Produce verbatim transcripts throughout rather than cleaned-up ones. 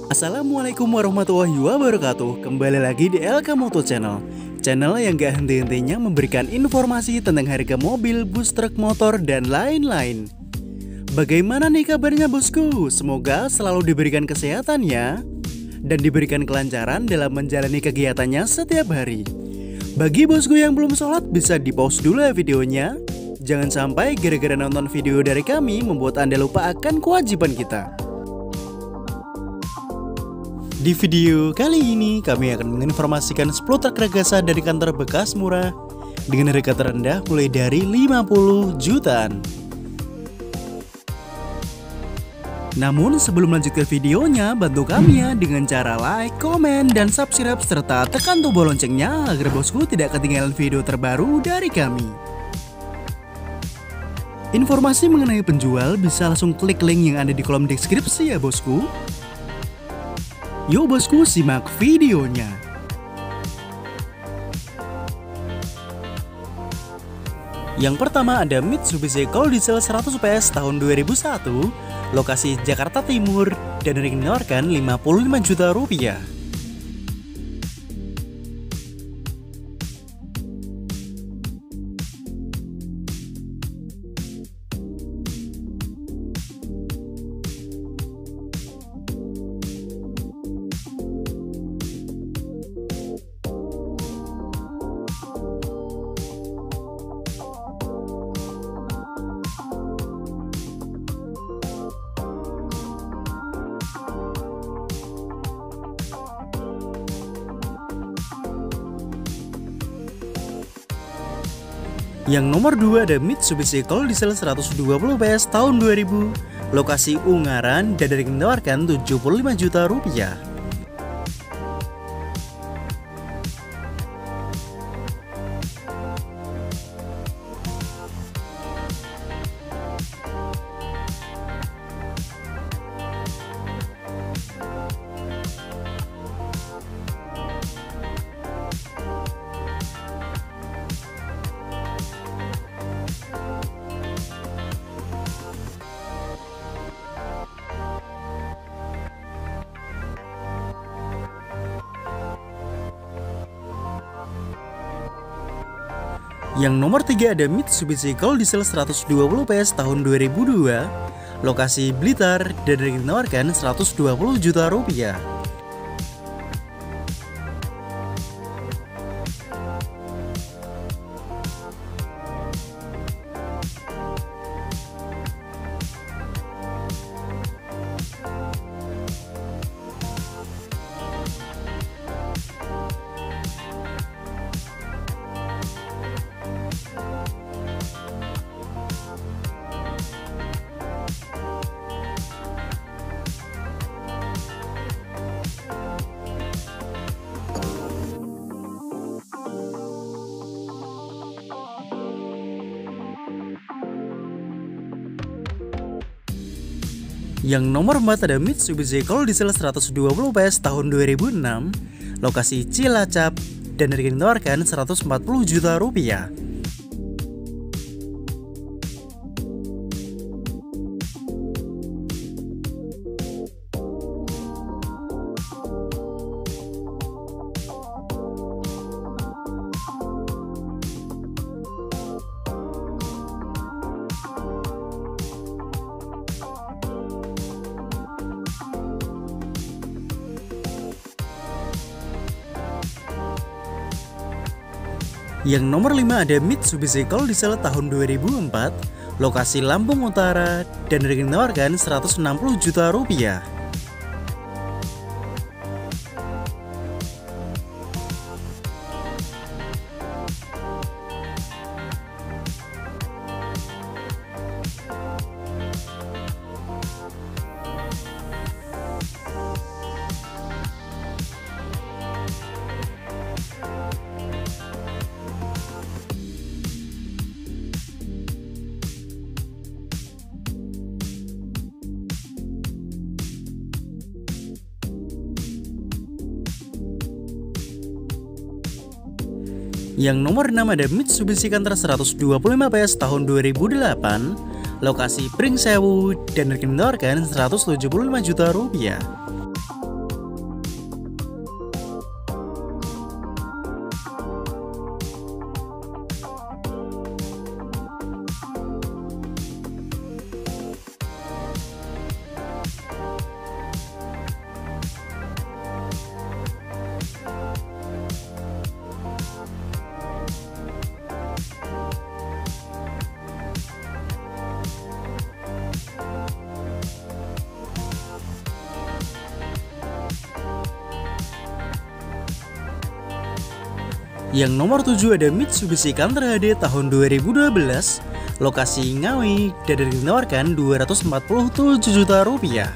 Assalamualaikum warahmatullahi wabarakatuh. Kembali lagi di L K Moto Channel, channel yang gak henti-hentinya memberikan informasi tentang harga mobil, bus, truk, motor, dan lain-lain. Bagaimana nih kabarnya bosku? Semoga selalu diberikan kesehatan ya, dan diberikan kelancaran dalam menjalani kegiatannya setiap hari. Bagi bosku yang belum sholat, bisa di pause dulu ya videonya. Jangan sampai gara-gara nonton video dari kami membuat Anda lupa akan kewajiban kita. Di video kali ini kami akan menginformasikan sepuluh truk raksasa dari kantor bekas murah dengan harga terendah mulai dari lima puluh jutaan. Namun sebelum lanjut ke videonya, bantu kami ya dengan cara like, komen, dan subscribe serta tekan tombol loncengnya agar bosku tidak ketinggalan video terbaru dari kami. Informasi mengenai penjual bisa langsung klik link yang ada di kolom deskripsi ya bosku. Yuk bosku, simak videonya. Yang pertama ada Mitsubishi Colt Diesel seratus P S tahun dua ribu satu, lokasi Jakarta Timur, dan dinawarkan lima puluh lima juta rupiah. Yang nomor dua ada Mitsubishi Colt Diesel seratus dua puluh P S tahun dua ribu, lokasi Ungaran, dan dinawarkan tujuh puluh lima juta rupiah. Yang nomor tiga ada Mitsubishi Colt Diesel seratus dua puluh P S tahun dua ribu dua, lokasi Blitar, dan dinawarkan seratus dua puluh juta rupiah. Yang nomor empat ada Mitsubishi Colt Diesel seratus dua puluh P S tahun dua ribu enam, lokasi Cilacap, dan dinawarkan seratus empat puluh juta rupiah. Yang nomor lima ada Mitsubishi Colt Diesel tahun dua ribu empat, lokasi Lampung Utara, dan dinawarkan seratus enam puluh juta rupiah. Yang nomor enam ada Mitsubishi Canter seratus dua puluh lima P S tahun dua ribu delapan, lokasi Pringsewu, dan dinawarkan seratus tujuh puluh lima juta rupiah. Yang nomor tujuh ada Mitsubishi Canter H D tahun dua ribu dua belas, lokasi Ngawi, dan ditawarkan dua ratus empat puluh tujuh juta rupiah.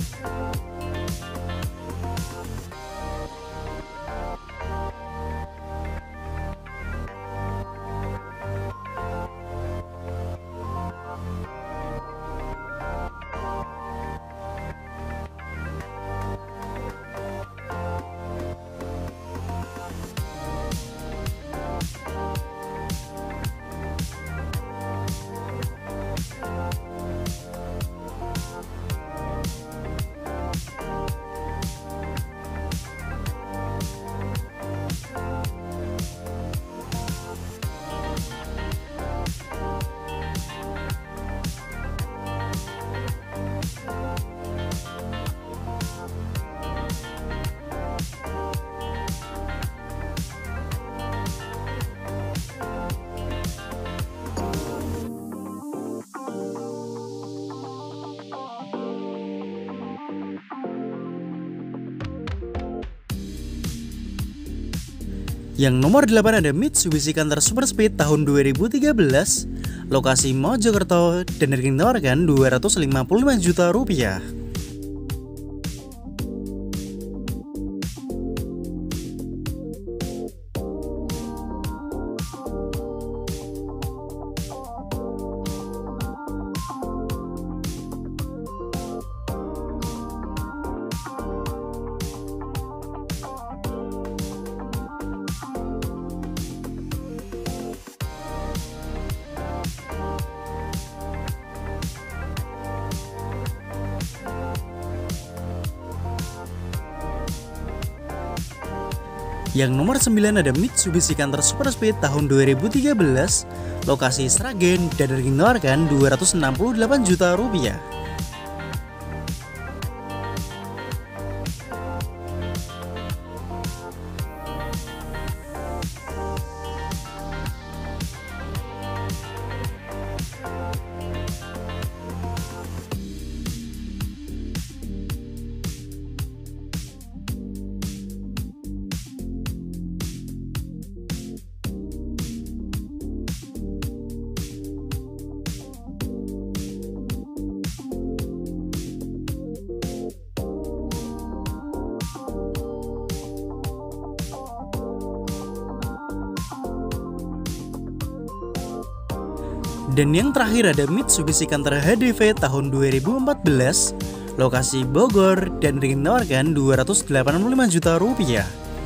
Yang nomor delapan ada Mitsubishi Canter Super Speed tahun dua ribu tiga belas, lokasi Mojokerto, dan ditawarkan dua ratus lima puluh lima juta rupiah. Yang nomor sembilan ada Mitsubishi Canter Super Speed tahun dua ribu tiga belas, lokasi Sragen, dan ditawarkan dua ratus enam puluh delapan juta rupiah. Dan yang terakhir ada Mitsubishi Canter H D V tahun dua ribu empat belas, lokasi Bogor, dan ditawarkan dua ratus delapan puluh lima juta rupiah.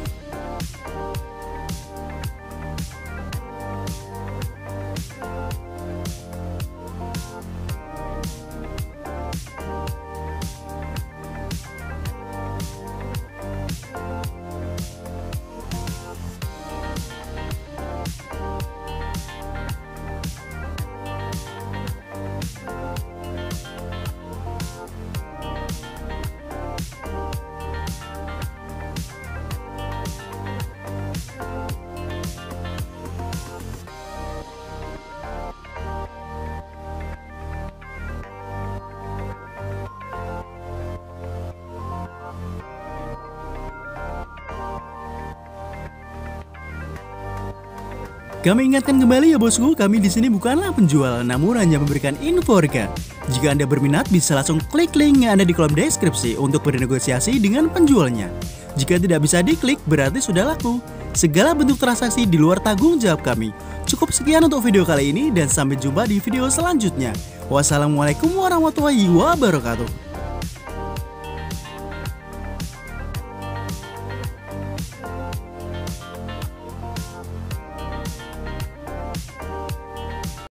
Kami ingatkan kembali ya bosku, kami di sini bukanlah penjual, namun hanya memberikan info harga. Jika Anda berminat, bisa langsung klik link yang ada di kolom deskripsi untuk bernegosiasi dengan penjualnya. Jika tidak bisa diklik, berarti sudah laku. Segala bentuk transaksi di luar tanggung jawab kami. Cukup sekian untuk video kali ini, dan sampai jumpa di video selanjutnya. Wassalamualaikum warahmatullahi wabarakatuh.